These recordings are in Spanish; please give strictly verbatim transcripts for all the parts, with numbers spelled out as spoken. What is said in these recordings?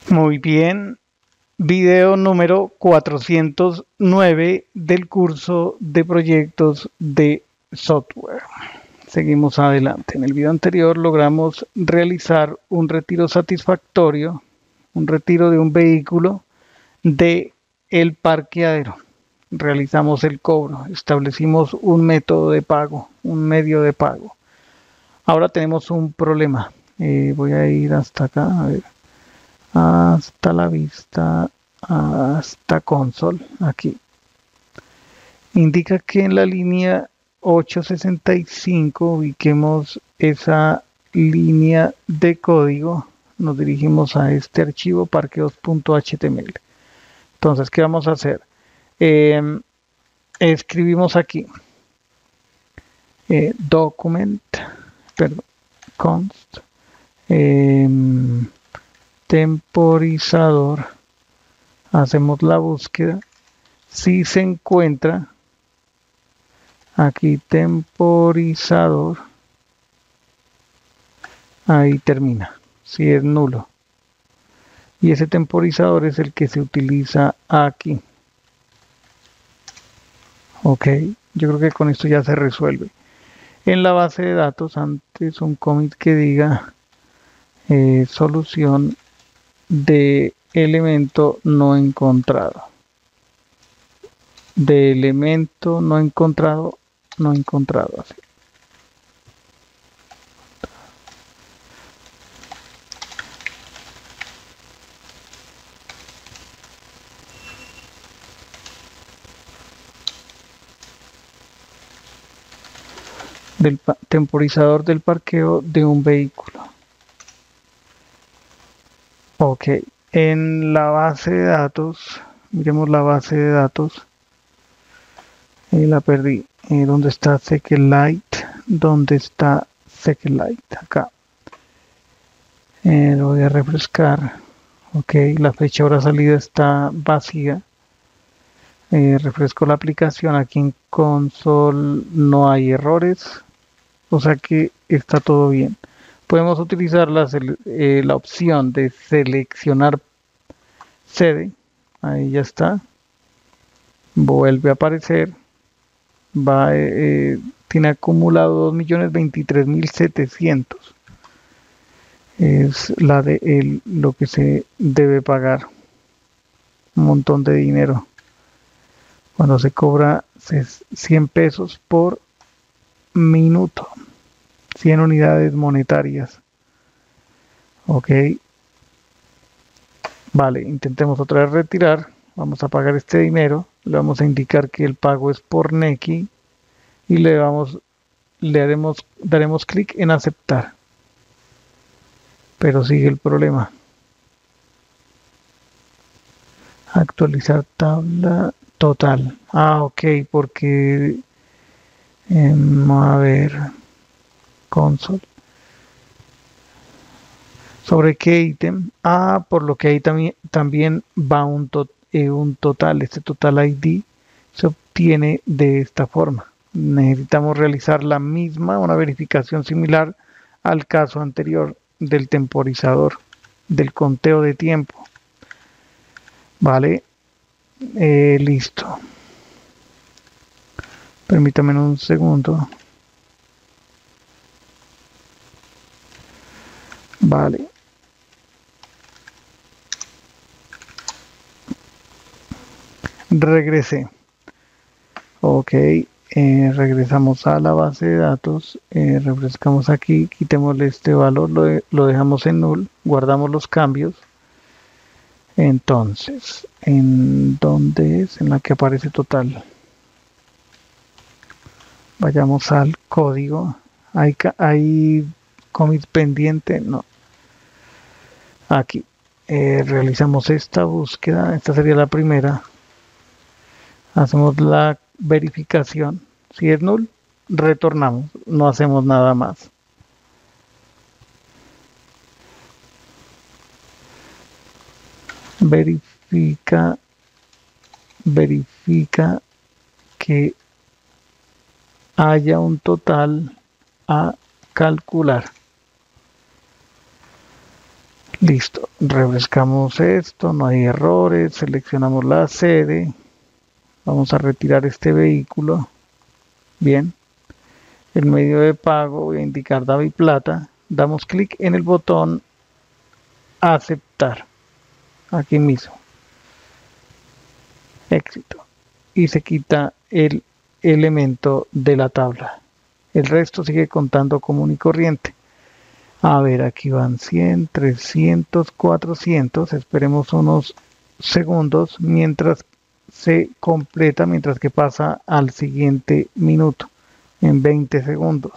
Muy bien, video número cuatrocientos nueve del curso de proyectos de software. Seguimos adelante. En el video anterior logramos realizar un retiro satisfactorio, un retiro de un vehículo de el parqueadero. Realizamos el cobro, establecimos un método de pago, un medio de pago. Ahora tenemos un problema. Eh, voy a ir hasta acá, a ver. Hasta la vista, hasta console, aquí. Indica que en la línea ochocientos sesenta y cinco ubiquemos esa línea de código. Nos dirigimos a este archivo parqueos punto h t m l. Entonces, ¿qué vamos a hacer? Eh, escribimos aquí eh, document, perdón, const, eh, temporizador, hacemos la búsqueda, si se encuentra aquí temporizador, ahí termina, si es nulo, y ese temporizador es el que se utiliza aquí. Ok, yo creo que con esto ya se resuelve. En la base de datos, antes un commit que diga eh, solución de elemento no encontrado. De elemento no encontrado, no encontrado. Así. Del temporizador del parqueo de un vehículo. Ok, en la base de datos, miremos la base de datos. Eh, la perdí. Eh, ¿Dónde está SQLite? ¿Dónde está SQLite? Acá. Eh, lo voy a refrescar. Ok, la fecha hora salida está vacía. Eh, refresco la aplicación. Aquí en console no hay errores. O sea que está todo bien. Podemos utilizar la, eh, la opción de seleccionar sede. Ahí ya está. Vuelve a aparecer. Va, eh, tiene acumulado dos millones veintitrés mil setecientos. Es la de el, lo que se debe pagar. Un montón de dinero. Cuando se cobra cien pesos por minuto. cien unidades monetarias. Ok. Vale, intentemos otra vez retirar. Vamos a pagar este dinero. Le vamos a indicar que el pago es por Nequi. Y le, vamos, le haremos, daremos clic en aceptar. Pero sigue el problema. Actualizar tabla total. Ah, ok, porque... Eh, a ver... Console. ¿Sobre qué ítem? Ah, por lo que ahí también, también va un, to, eh, un total. Este total I D se obtiene de esta forma. Necesitamos realizar la misma, una verificación similar al caso anterior del temporizador, del conteo de tiempo. Vale, eh, listo. Permítame un segundo. Vale. Regresé. Ok, eh, regresamos a la base de datos, eh, refrescamos aquí, quitémosle este valor, lo, de, lo dejamos en null, guardamos los cambios. Entonces, ¿en dónde es? En la que aparece total. Vayamos al código. ¿Hay, hay commit pendiente? No. Aquí. Eh, realizamos esta búsqueda. Esta sería la primera. Hacemos la verificación. Si es null, retornamos. No hacemos nada más. Verifica, verifica que haya un total a calcular. Listo, refrescamos esto, no hay errores, seleccionamos la sede, vamos a retirar este vehículo, bien, el medio de pago, voy a indicar DaviPlata, damos clic en el botón aceptar, aquí mismo, éxito, y se quita el elemento de la tabla, el resto sigue contando común y corriente. A ver, aquí van cien, trescientos, cuatrocientos. Esperemos unos segundos mientras se completa, mientras que pasa al siguiente minuto, en veinte segundos.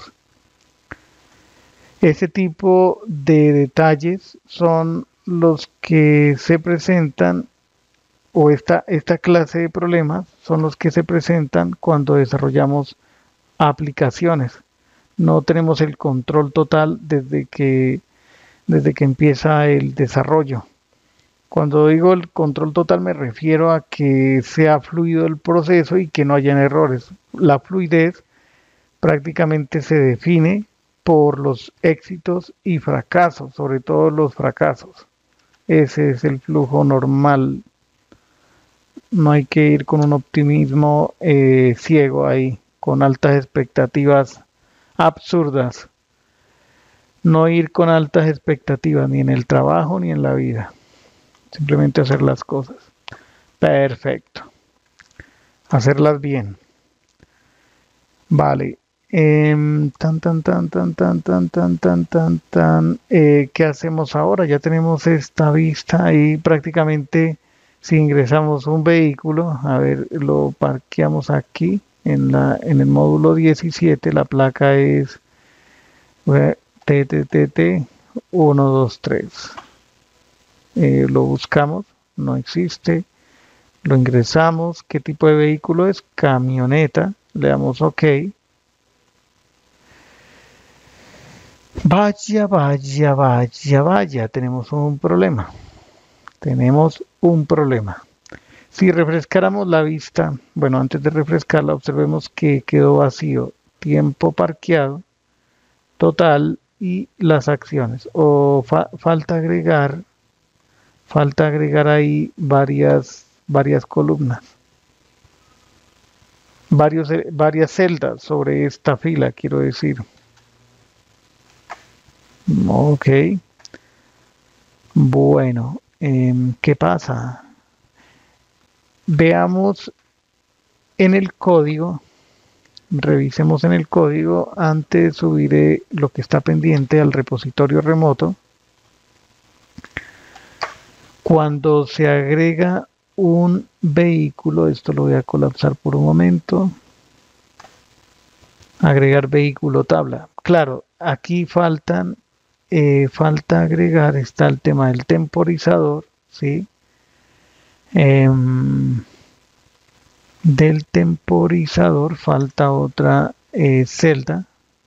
Ese tipo de detalles son los que se presentan, o esta, esta clase de problemas son los que se presentan cuando desarrollamos aplicaciones. No tenemos el control total desde que, desde que empieza el desarrollo. Cuando digo el control total me refiero a que sea fluido el proceso y que no hayan errores. La fluidez prácticamente se define por los éxitos y fracasos, sobre todo los fracasos. Ese es el flujo normal. No hay que ir con un optimismo eh, ciego ahí, con altas expectativas absurdas. No ir con altas expectativas ni en el trabajo ni en la vida. Simplemente hacer las cosas. Perfecto. Hacerlas bien. Vale. Eh, tan, tan, tan, tan, tan, tan, tan, tan, tan, tan. Eh, ¿Qué hacemos ahora? Ya tenemos esta vista ahí prácticamente. Si ingresamos un vehículo, a ver, lo parqueamos aquí. En, la, en el módulo diecisiete la placa es T T T T uno dos tres. Eh, lo buscamos, no existe. Lo ingresamos. ¿Qué tipo de vehículo es? Camioneta. Le damos OK. Vaya, vaya, vaya, vaya. Tenemos un problema. Tenemos un problema. Si refrescáramos la vista, bueno, antes de refrescarla, observemos que quedó vacío tiempo parqueado, total y las acciones. O fa falta agregar, falta agregar ahí varias, varias columnas, varios, varias celdas sobre esta fila, quiero decir. Ok. Bueno, eh, ¿qué pasa? Veamos en el código, revisemos en el código, antes subiré lo que está pendiente al repositorio remoto. Cuando se agrega un vehículo, esto lo voy a colapsar por un momento, agregar vehículo tabla. Claro, aquí faltan, eh, falta agregar, está el tema del temporizador, ¿sí? Eh, del temporizador falta otra eh, celda,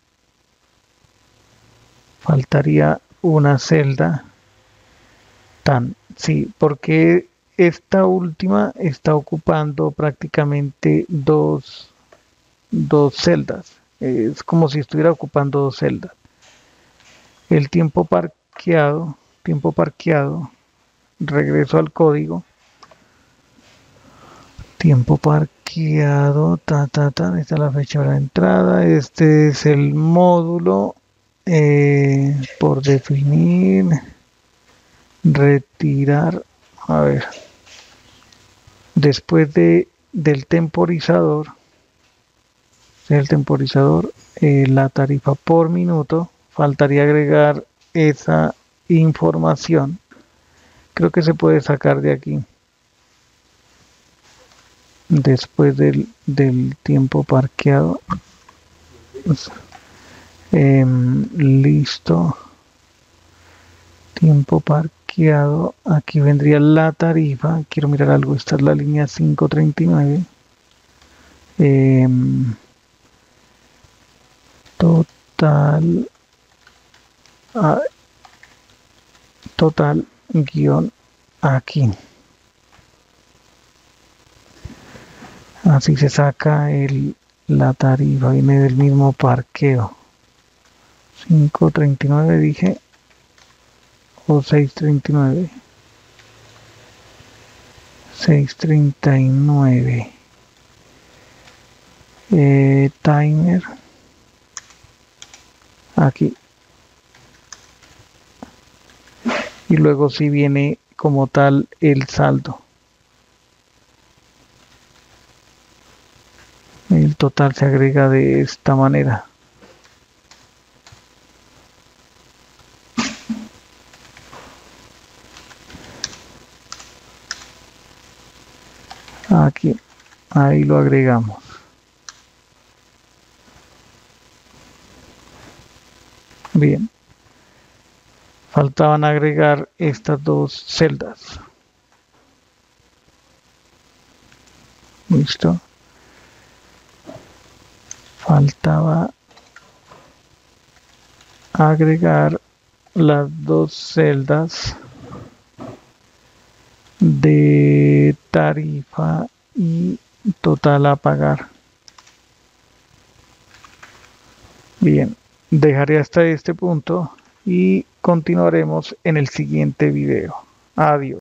faltaría una celda tan, sí, porque esta última está ocupando prácticamente dos, dos celdas, es como si estuviera ocupando dos celdas. El tiempo parqueado, tiempo parqueado, regreso al código. Tiempo parqueado, ta, ta, ta, esta es la fecha de la entrada, este es el módulo eh, por definir, retirar, a ver, después de, del temporizador, el temporizador, eh, la tarifa por minuto, faltaría agregar esa información, creo que se puede sacar de aquí. Después del, del tiempo parqueado, eh, listo, tiempo parqueado, aquí vendría la tarifa, quiero mirar algo, esta es la línea quinientos treinta y nueve, eh, total, ah, total guión aquí. Así se saca el, la tarifa, viene del mismo parqueo. quinientos treinta y nueve dije, o seiscientos treinta y nueve. seiscientos treinta y nueve. Eh, timer. Aquí. Y luego si viene como tal el saldo. El total se agrega de esta manera. Aquí, ahí lo agregamos. Bien. Faltaban agregar estas dos celdas. Listo. Faltaba agregar las dos celdas de tarifa y total a pagar. Bien, dejaré hasta este punto y continuaremos en el siguiente video. Adiós.